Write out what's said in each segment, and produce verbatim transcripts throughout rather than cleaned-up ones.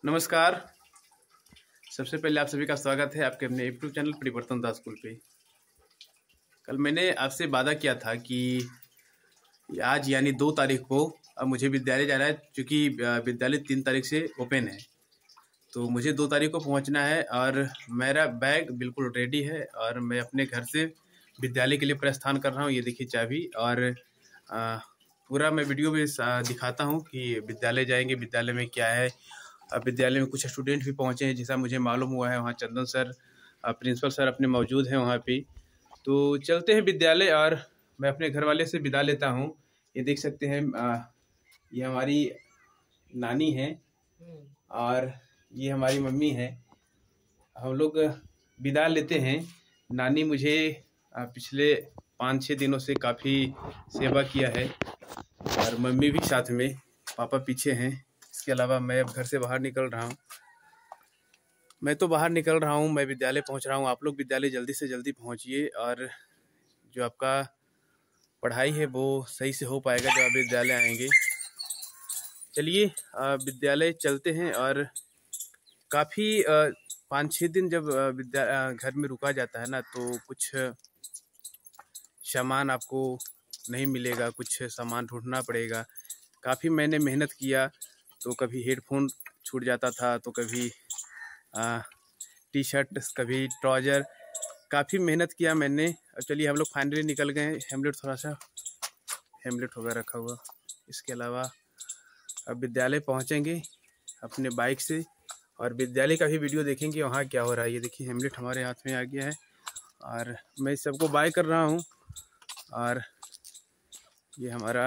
नमस्कार। सबसे पहले आप सभी का स्वागत है आपके अपने यूट्यूब चैनल परिवर्तन दास स्कूल पे। कल मैंने आपसे वादा किया था कि आज यानी दो तारीख को अब मुझे विद्यालय जाना है, क्योंकि विद्यालय तीन तारीख से ओपन है। तो मुझे दो तारीख को पहुंचना है और मेरा बैग बिल्कुल रेडी है और मैं अपने घर से विद्यालय के लिए प्रस्थान कर रहा हूँ। ये देखिए चाबी, और आ, पूरा मैं वीडियो में दिखाता हूँ कि विद्यालय जाएंगे, विद्यालय में क्या है। अब विद्यालय में कुछ स्टूडेंट भी पहुंचे हैं, जैसा मुझे मालूम हुआ है। वहाँ चंदन सर, प्रिंसिपल सर अपने मौजूद हैं वहाँ पे। तो चलते हैं विद्यालय और मैं अपने घर वाले से विदा लेता हूँ। ये देख सकते हैं, आ, ये हमारी नानी है और ये हमारी मम्मी है। हम लोग विदा लेते हैं। नानी मुझे पिछले पाँच छः दिनों से काफ़ी सेवा किया है और मम्मी भी साथ में, पापा पीछे हैं। इसके अलावा मैं अब घर से बाहर निकल रहा हूँ। मैं तो बाहर निकल रहा हूँ, मैं विद्यालय पहुँच रहा हूँ। आप लोग विद्यालय जल्दी से जल्दी पहुँचिए और जो आपका पढ़ाई है वो सही से हो पाएगा जब आप विद्यालय आएंगे। चलिए विद्यालय चलते हैं। और काफ़ी पाँच छः दिन जब विद्या घर में रुका जाता है ना, तो कुछ सामान आपको नहीं मिलेगा, कुछ सामान ढूंढना पड़ेगा। काफ़ी मैंने मेहनत किया, तो कभी हेडफोन छूट जाता था, तो कभी टी शर्ट, कभी ट्राउज़र। काफ़ी मेहनत किया मैंने। अब चलिए हम लोग फाइनली निकल गए। हेमलेट थोड़ा सा हेमलेट होगा रखा हुआ। इसके अलावा अब विद्यालय पहुंचेंगे अपने बाइक से और विद्यालय का भी वीडियो देखेंगे वहाँ क्या हो रहा है। ये देखिए हेमलेट हमारे हाथ में आ गया है और मैं सबको बाय कर रहा हूँ। और ये हमारा,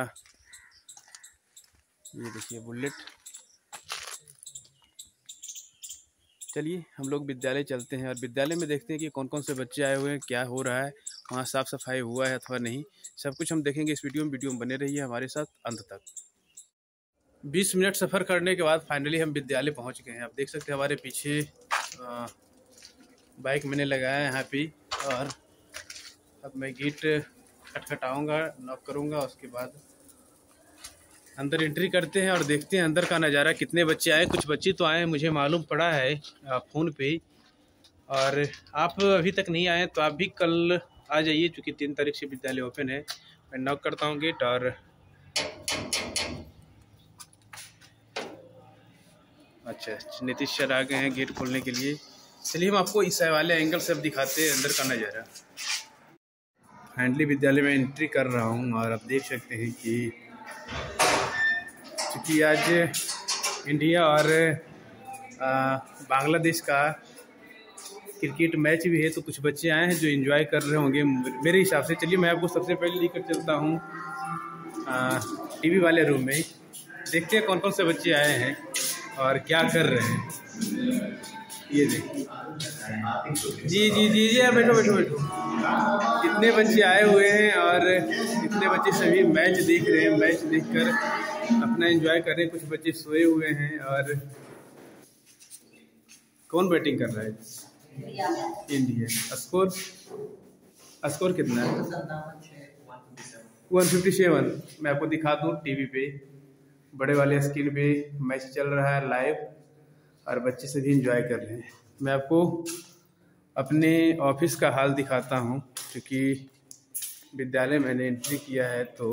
ये देखिए बुलेट। चलिए हम लोग विद्यालय चलते हैं और विद्यालय में देखते हैं कि कौन कौन से बच्चे आए हुए हैं, क्या हो रहा है, वहाँ साफ़ सफाई हुआ है अथवा नहीं। सब कुछ हम देखेंगे इस वीडियो में। वीडियो में बने रहिए हमारे साथ अंत तक। बीस मिनट सफ़र करने के बाद फाइनली हम विद्यालय पहुँच गए हैं। आप देख सकते हैं हमारे पीछे आ, बाइक मैंने लगाया है यहाँ पे। और अब मैं गेट खटखटाऊँगा, नॉक करूँगा, उसके बाद अंदर एंट्री करते हैं और देखते हैं अंदर का नज़ारा। कितने बच्चे आए, कुछ बच्चे तो आए हैं, मुझे मालूम पड़ा है फ़ोन पे। और आप अभी तक नहीं आए तो आप भी कल आ जाइए, क्योंकि तीन तारीख से विद्यालय ओपन है। मैं नॉक करता हूँ गेट और अच्छा, नीतीश सर आ गए हैं गेट खोलने के लिए। चलिए हम आपको इस वाले एंगल से अब दिखाते हैं अंदर का नज़ारा। फाइनली विद्यालय में एंट्री कर रहा हूँ और आप देख सकते हैं कि क्योंकि आज इंडिया और बांग्लादेश का क्रिकेट मैच भी है, तो कुछ बच्चे आए हैं जो एंजॉय कर रहे होंगे मेरे हिसाब से। चलिए मैं आपको सबसे पहले लेकर चलता हूँ टीवी वाले रूम में। देखते हैं कौन कौन से बच्चे आए हैं और क्या कर रहे हैं। ये देखिए, जी जी जी जी बैठो बैठो बैठो। कितने बच्चे आए हुए हैं और कितने बच्चे सभी मैच देख रहे हैं। मैच देखकर अपना एंजॉय कर रहे हैं। कुछ बच्चे सोए हुए हैं। और कौन बैटिंग कर रहा है? इंडिया। स्कोर स्कोर कितना है? One fifty seven. मैं आपको दिखा दूँ टीवी पे, बड़े वाले स्क्रीन पे मैच चल रहा है लाइव और बच्चे सभी एंजॉय कर रहे हैं। मैं आपको अपने ऑफिस का हाल दिखाता हूँ, क्योंकि विद्यालय मैंने एंट्री किया है। तो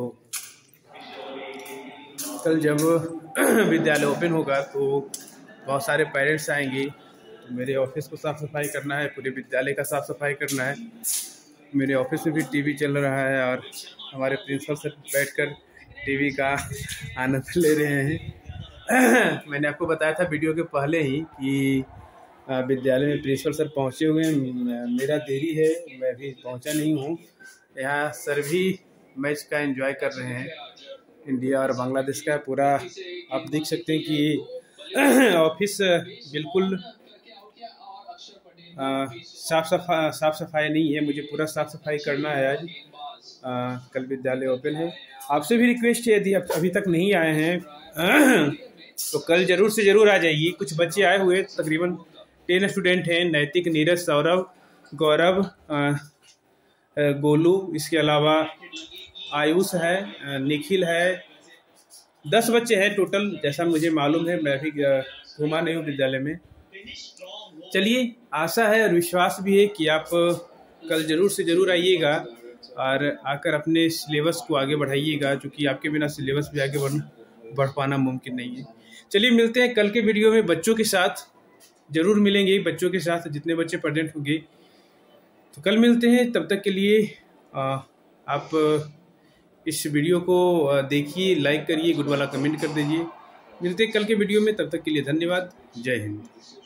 कल जब विद्यालय ओपन होगा तो बहुत सारे पेरेंट्स आएंगे। तो मेरे ऑफिस को साफ़ सफाई करना है, पूरे विद्यालय का साफ़ सफाई करना है। मेरे ऑफिस में भी टीवी चल रहा है और हमारे प्रिंसिपल सर बैठकर टीवी का आनंद ले रहे हैं। मैंने आपको बताया था वीडियो के पहले ही कि विद्यालय में प्रिंसिपल सर पहुंचे हुए हैं। मेरा देरी है, मैं अभी पहुंचा नहीं हूं। यहाँ सर भी मैच का एंजॉय कर रहे हैं, इंडिया और बांग्लादेश का। पूरा आप देख सकते हैं कि ऑफिस बिल्कुल साफ सफाई साफ सफाई नहीं है। मुझे पूरा साफ सफाई करना है आज। आ, कल विद्यालय ओपन है। आपसे भी रिक्वेस्ट है, यदि आप अभी तक नहीं आए हैं तो कल जरूर से जरूर आ जाइए। कुछ बच्चे आए हुए, तकरीबन टेन स्टूडेंट हैं। नैतिक, नीरज, सौरभ, गौरव, गोलू, इसके अलावा आयुष है, निखिल है। दस बच्चे हैं टोटल, जैसा मुझे मालूम है। मैं भी घुमा नहीं हूँ विद्यालय में। चलिए, आशा है और विश्वास भी है कि आप कल ज़रूर से ज़रूर आइएगा और आकर अपने सिलेबस को आगे बढ़ाइएगा, क्योंकि आपके बिना सिलेबस भी आगे बढ़ बढ़ पाना मुमकिन नहीं है। चलिए, मिलते हैं कल के वीडियो में बच्चों के साथ, ज़रूर मिलेंगे बच्चों के साथ, जितने बच्चे प्रेजेंट होंगे। तो कल मिलते हैं, तब तक के लिए आ, आप इस वीडियो को देखिए, लाइक करिए, गुड वाला कमेंट कर दीजिए। मिलते हैं कल के वीडियो में, तब तक के लिए धन्यवाद। जय हिंद।